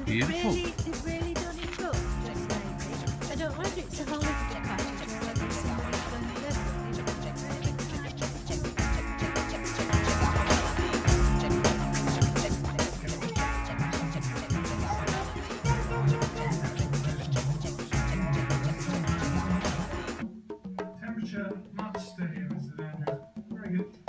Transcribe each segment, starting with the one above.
Beautiful. It's really done in good, just maybe. I don't wonder it's a whole little package or whether it's temperature much steadier, Mr. Andrews. Very good.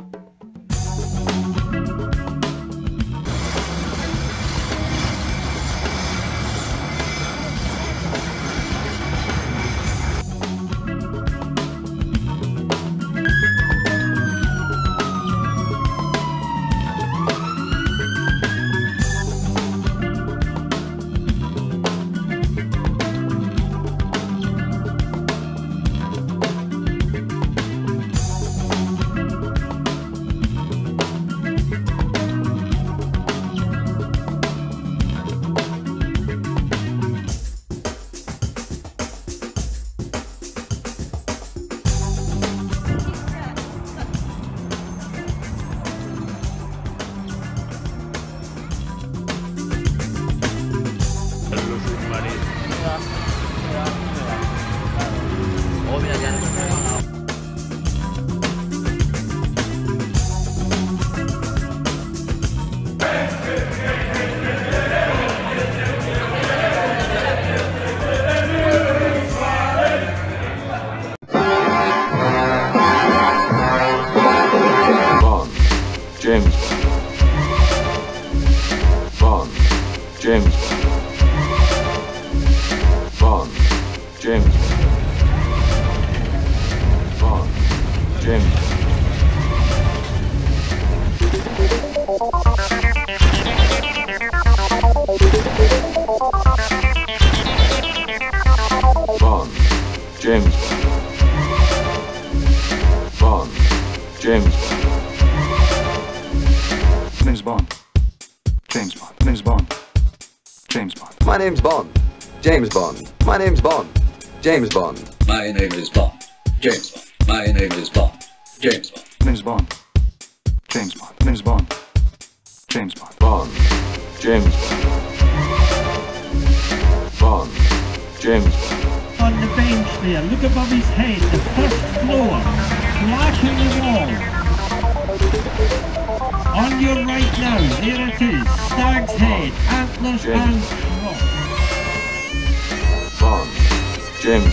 James Bond. James Bond. James Bond. James Bond. James Bond. James name's Bond. James Bond. My name's Bond. James Bond. My name's Bond. James Bond. My name's Bond. James Bond. My name is Bond. James Bond. My name is Bond. James Bond. My name's Bond. James Bond. My name's Bond. James Bond. Bond. James Bond. James On the bench there, look above his head, the first floor, flashing the wall. On your right now, there it is, Stag's Head, Antlers and Rock. Bond. James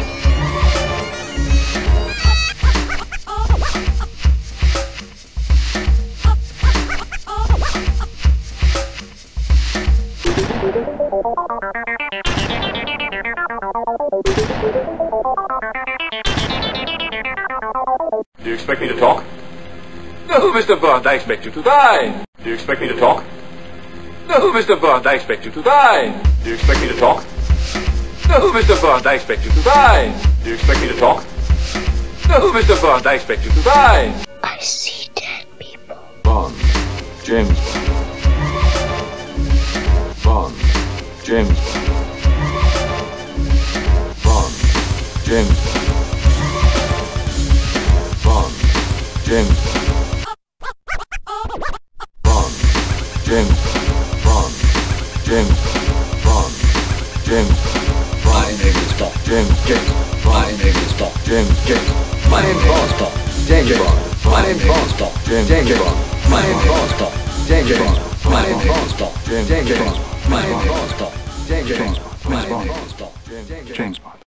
Do you expect me to talk? No, Mr. Bond, I expect you to die. Do you expect me to talk? No, Mr. Bond, I expect you to die. Do you expect me to talk? No, Mr. Bond, I expect you to die. Do you expect me to talk? No, Mr. Bond, I expect you to die. I see dead people. Bond. James Bond. James Bond. James Bond. James Bond. James Bond. James Bond. James My name is Bond. James My name is Bond. James My name's Bond. James Bond. My name's Bond. James James Bond. My name's Bond. James Bond. My My name's name Bond. is Bond. James Bond. My name is Bond. James Bond. James Bond. My name is Bond. James Bond.